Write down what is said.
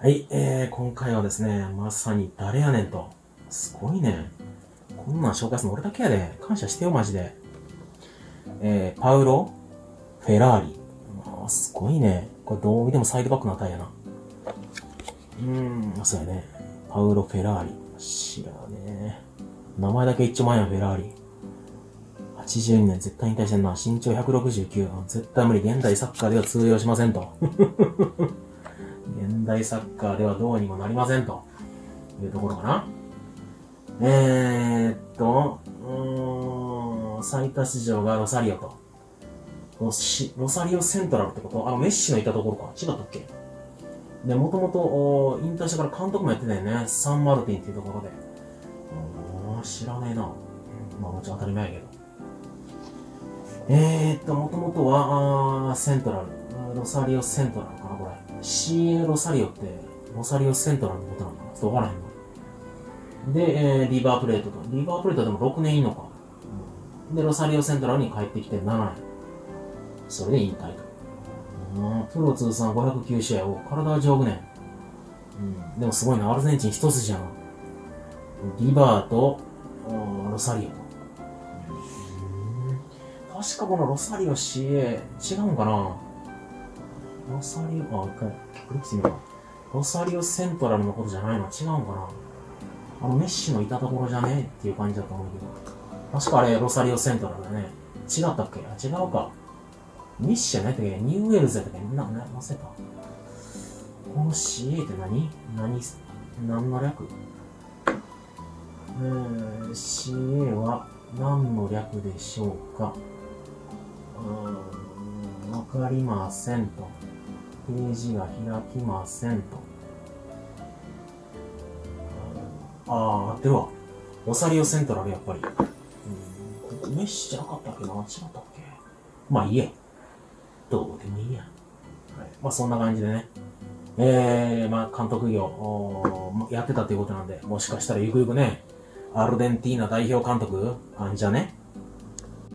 はい、今回はですね、まさに誰やねんと。すごいね。こんなん紹介するの俺だけやで。感謝してよ、マジで。パウロ・フェラーリ。すごいね。これどう見てもサイドバックの値やな。そうやね。パウロ・フェラーリ。知らねえ。名前だけ一丁前やん、フェラーリ。82年絶対引退してんな。身長169。絶対無理。現代サッカーでは通用しませんと。現代サッカーではどうにもなりませんというところかな。最多出場がロサリオと。ロサリオセントラルってことメッシのいたところか。違ったっけで、もともと引退してから監督もやってたよね。サンマルティンっていうところで。知らねえな。まあもちろん当たり前やけど。もともとは、セントラル。ロサリオセントラルかな、これ。CA ロサリオって、ロサリオセントラルのことなのかなちょっとわからへんの。で、リバープレートと。リバープレートでも6年いいのか。で、ロサリオセントラルに帰ってきて7年。それで引退と。プロ通算509試合を、体は丈夫ね。でもすごいな、アルゼンチン一つじゃん。リバーと、ロサリオと。確かこのロサリオ CA、違うんかなロサリオ、一回、クリックしてみよう。ロサリオセントラルのことじゃないの違うんかなメッシのいたところじゃねっていう感じだと思うけど。確かあれ、ロサリオセントラルだね。違ったっけ違うか。メッシじゃないっけニューウェールズやったっけ忘れた。この CA って何の略CA は何の略でしょうかわかりませんと。ページが開きませんと。合ってるわ。ロサリオセントラルやっぱり。メッシじゃなかったっけな違ったっけまあいいや。どうでもいいや。はい。まあそんな感じでね。監督業やってたということなんで、もしかしたらゆくゆくね、アルゼンティーナ代表監督じゃね